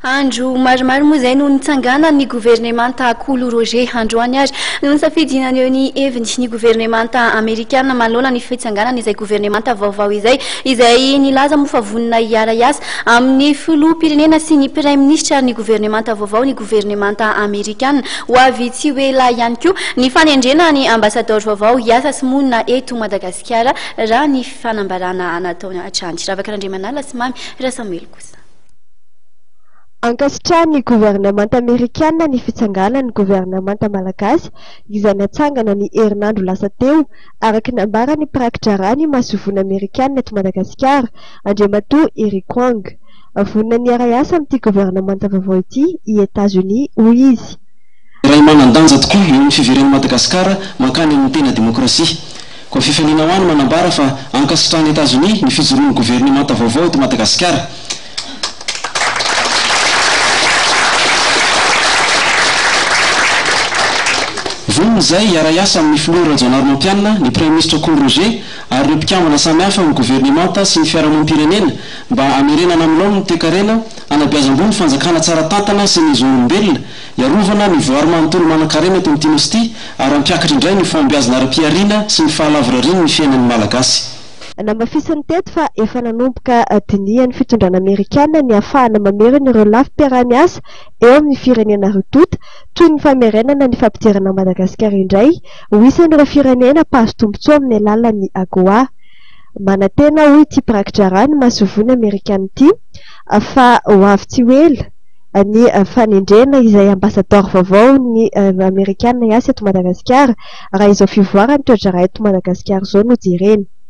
Andro maromaro moa izay no nitsangana ny gouvernemanta Kolo Roger androany ary no nisafidina eo ny heviny ny gouvernemanta amerikana manoloana ny fitsanganana izay gouvernemanta vaovao izay nilaza moa fa vonona hiara-iasa amin'ny filoham-pirenena sy ny prime ministre ny gouvernemanta vaovao ny gouvernemanta amerikana ho avy tsy ho ela ihany koa ny fanendrena ny ambassadeur vaovao hiasa sy monina eto Madagasikara raha ny fanambarana nataony hatrany. Ravakarandriamanala sy mamy Rasamuel kosa. Ankasitrahany gouvernemanta amerikana ny fitsanganany gouvernemanta malagasy izay natsangana ny herinandro lasa teo araka ny ambarany prakitra rany masovona amerikana eto Madagasikara andriamatoa Eric Kwang vonina ny ara-iasa amin'ity gouvernemanta vaovao ity i États-Unis hoy izy. Ray manan-danja tokoa eo amin'ny fiveren'i Madagasikara mankany amin'ny tena demokrasia. Koa fifaliana ho any manambara fa ankasitrahan'ny États-Unis ny fijoroan'ny gouvernemanta vaovao eto Madagasikara. Vonina izay ara-iasa amin'ny filoha Rajaonaromampianina ny prime ministre Kolo Roger ary ireo mpikambana samihafa amin'ny gouvernemanta sy ny fiarahamonim-pirenena mba hamerenana aminao ny toe-karena anabeazam-bony fanjakana tsara tantana sy ny zon'olombelona iarovana ny voary manontolo manan-karena eto amin'ity nosy ity ary ampiakatra indray ny fombiazana ara-piariana sy ny fahalavorariana ny fiainan'ny malagasy. Namafisany teto fa efa nanomboka dinihan'ny fitondrana amerikana ny ahafahana mamerina ireo lafim-piara-miasa eo amin'ny firenena rotota toy ny famerenana ny fampidirana Madagasikara indray ho isan'ireo firenena mpahazo tombotsoa amin'ny alalan'ny AGOA. Manantena hoy ity prakitra rany masovony amerikana ity fa ho avy tsy ho ela ny fanendrena izay ambassadeur vaovao ny amerikana hiasa eto Madagasikara raha izao fivoarany toetra raha eto Madagasikara izao no jerena.